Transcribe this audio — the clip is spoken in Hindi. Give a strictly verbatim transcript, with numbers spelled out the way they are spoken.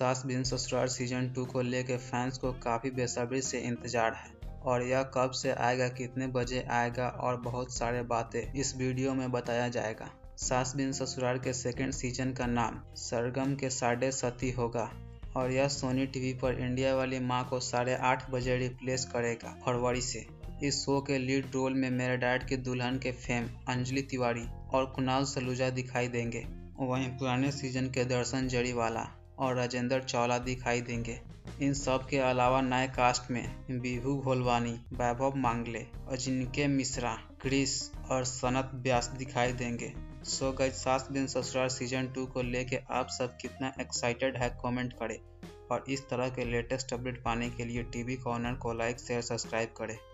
सास बिन ससुराल सीजन टू को लेकर फैंस को काफ़ी बेसब्री से इंतजार है और यह कब से आएगा, कितने बजे आएगा और बहुत सारे बातें इस वीडियो में बताया जाएगा। सास बिन ससुराल के सेकंड सीजन का नाम सरगम के साढ़े सती होगा और यह सोनी टीवी पर इंडिया वाली माँ को साढ़े आठ बजे रिप्लेस करेगा फरवरी से। इस शो के लीड रोल में मेरे डैड की दुल्हन के फेम अंजलि तिवारी और कुणाल सलूजा दिखाई देंगे। वहीं पुराने सीजन के दर्शन जरीवाला और राजेंद्र चावला दिखाई देंगे। इन सब के अलावा नए कास्ट में विभू घोलवानी, वैभव मांगले, अजिनके मिश्रा, क्रिस और सनत व्यास दिखाई देंगे। सो गाइस, सास बिन ससुराल सीजन टू को लेके आप सब कितना एक्साइटेड है कमेंट करें और इस तरह के लेटेस्ट अपडेट पाने के लिए टीवी कॉर्नर को लाइक शेयर सब्सक्राइब करें।